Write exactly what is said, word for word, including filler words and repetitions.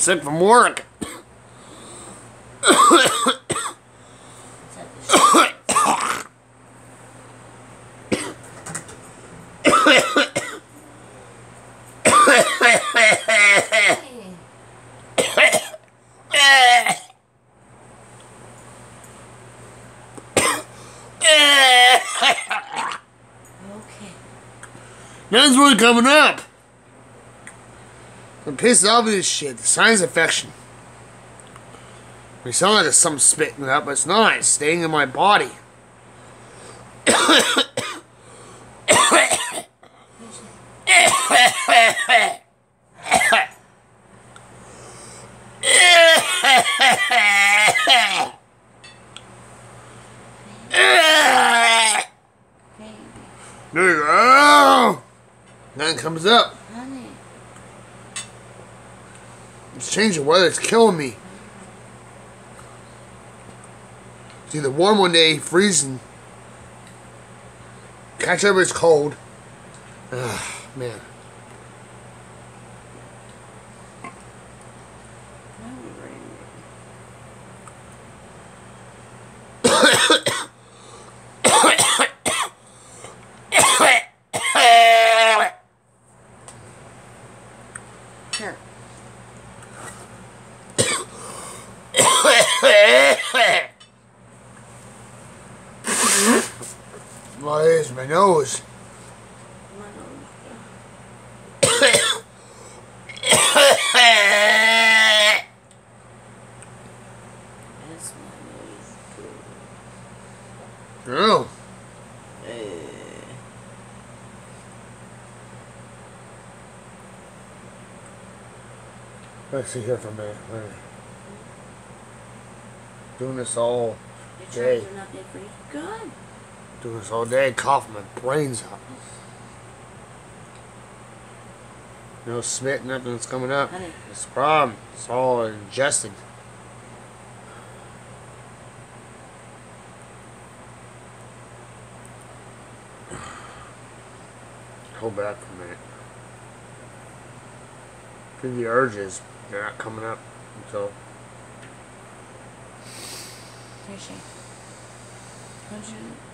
sick from work. Nothing's really coming up. I'm pissed off with this shit. The sinus infection. It sounds like there's something spitting up, but it's not. It's staying in my body. There you go. Nothing comes up. Honey. It's changing weather. It's killing me. It's either warm one day, freezing. Catch up, it's cold. Ugh, man. Here. Well, it is my nose. My nose. That's my nose too. Oh. Let's see here for a minute. Doing this all day. Your not good for you. Good. Doing this all day, coughing my brains out. No spit, nothing's coming up. Honey. It's the problem. It's all ingested. Hold back for a minute. Feel the urges. They're not coming up until. Here she. How'd you?